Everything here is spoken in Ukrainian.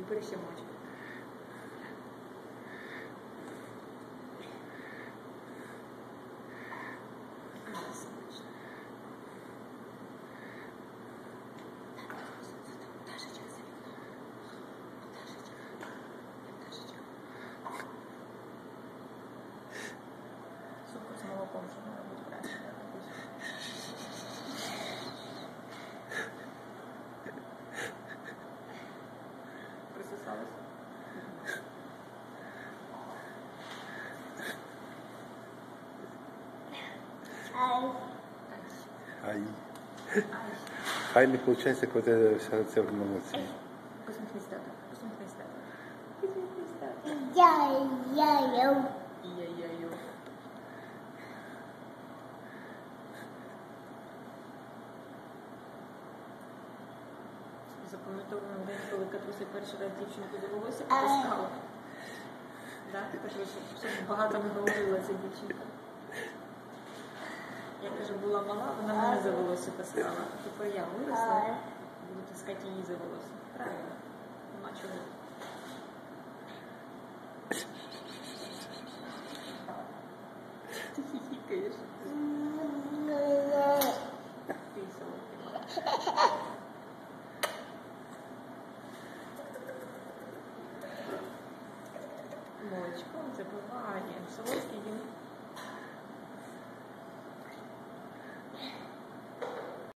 перещемочку. Супер з молоком, що має бути краще. Присосалась? Ай. Хай не виходить, коли ти вся це в молоці. Посмотри стату. Посмотри стату. Посмотри стату. Я-я-я. Я-я-ю. Запам'ятовуємо день, коли Катруся перший раз дівчинку до волосся пускала. Так? Катруся, щоб багато не говорила ця дівчинка. Я, каже, була мала, вона мене за волосся таскала. А тепер я виросла, буду таскати її за волосся. Правильно. Нема чого. Ти хіхікаєш. Ти солодкий. Молочко, забивання. Солодкий він.